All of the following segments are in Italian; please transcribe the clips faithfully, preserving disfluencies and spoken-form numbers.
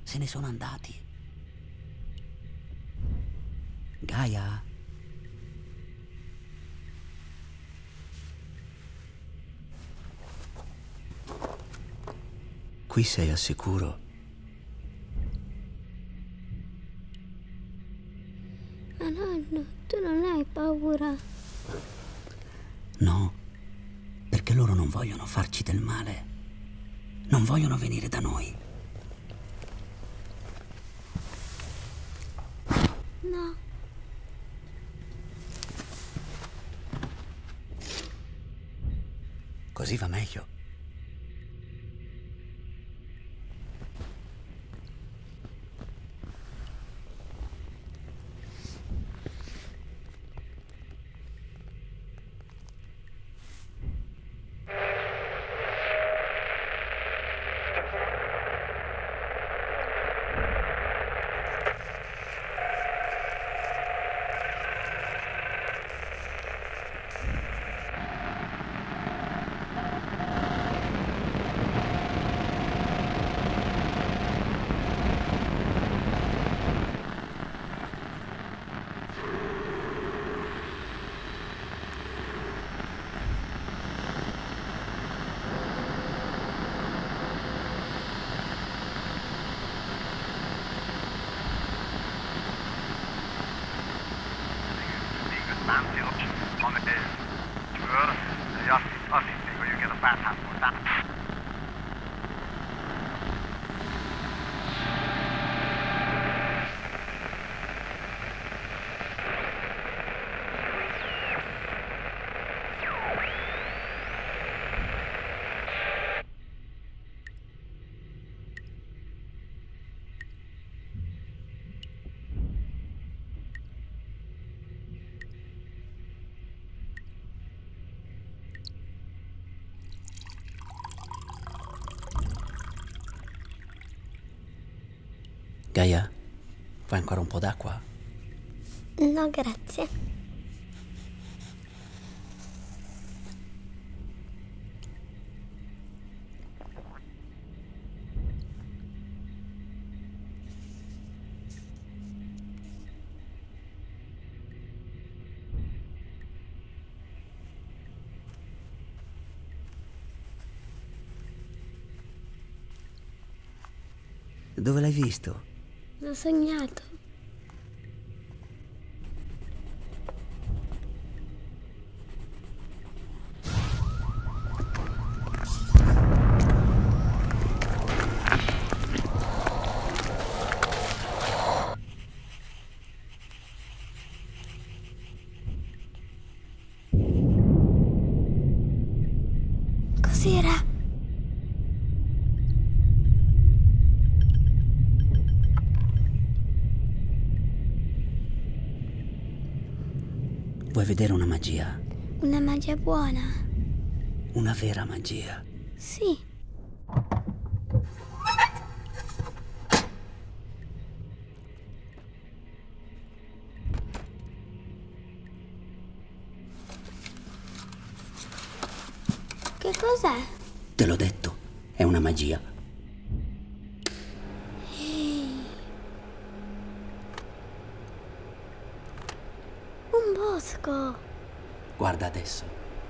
Se ne sono andati. Gaia? Qui sei al sicuro. Ma nonno, tu non hai paura? No, perché loro non vogliono farci del male. Non vogliono venire da noi. No. Così va meglio. Gaia, vuoi ancora un po' d'acqua? No, grazie. Dove l'hai visto? L'ho sognato. Cos'era? Vuoi vedere una magia? Una magia buona? Una vera magia. Sì. Che cos'è? Te l'ho detto, è una magia. Ehi. Un bosco. Guarda adesso.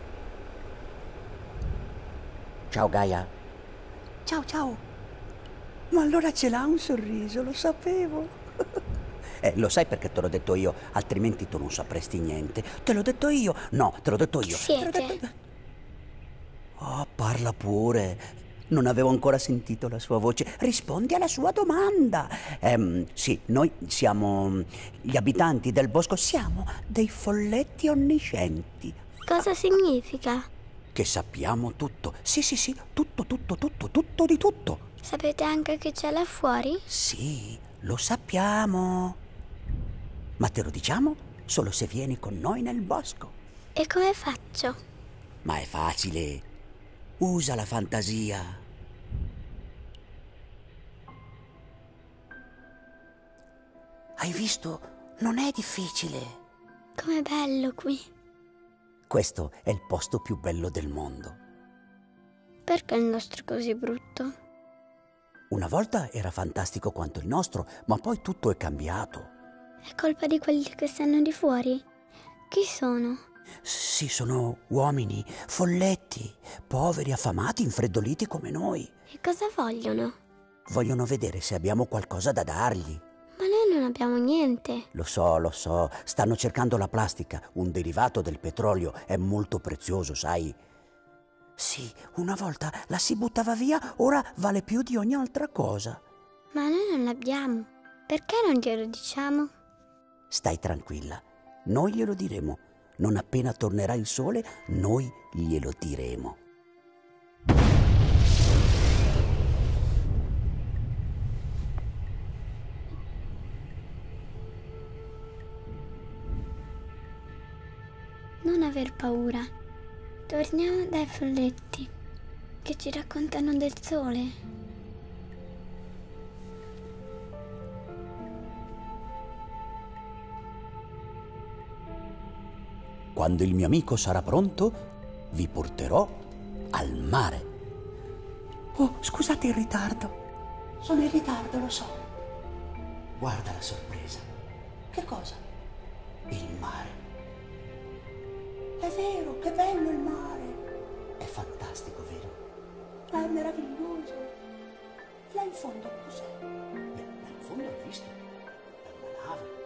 Ciao Gaia. Ciao, ciao. Ma allora ce l'ha un sorriso, lo sapevo. Eh, lo sai perché te l'ho detto io, altrimenti tu non sapresti niente. Te l'ho detto io. No, te l'ho detto io. Siete? Oh, parla pure. Non avevo ancora sentito la sua voce. Rispondi alla sua domanda. Ehm, sì, noi siamo gli abitanti del bosco, siamo dei folletti onniscienti. Cosa significa? Che sappiamo tutto. Sì, sì, sì, tutto, tutto, tutto, tutto di tutto. Sapete anche che c'è là fuori? Sì, lo sappiamo. Ma te lo diciamo solo se vieni con noi nel bosco. E come faccio? Ma è facile. Usa la fantasia. Hai visto? Non è difficile. Com'è bello qui. Questo è il posto più bello del mondo. Perché il nostro è così brutto? Una Una volta era fantastico quanto il nostro, ma poi tutto è cambiato. È colpa di quelli che stanno di fuori? Chi sono? Sì, sono uomini, folletti, poveri, affamati, infreddoliti come noi. E cosa vogliono? Vogliono vedere se abbiamo qualcosa da dargli. Ma noi non abbiamo niente. Lo so, lo so, stanno cercando la plastica, un derivato del petrolio, è molto prezioso, sai? Sì, una volta la si buttava via, ora vale più di ogni altra cosa. Ma noi non l'abbiamo. Perché non glielo diciamo? Stai tranquilla, noi glielo diremo. Non appena tornerà il sole, noi glielo diremo. Non aver paura. Torniamo dai folletti che ci raccontano del sole. Quando il mio amico sarà pronto, vi porterò al mare. Oh, scusate il ritardo. Sono in ritardo, lo so. Guarda la sorpresa. Che cosa? Il mare. È vero, che bello il mare. È fantastico, vero? Ma è meraviglioso. Là in fondo cos'è? Beh, là in fondo hai visto? È una nave.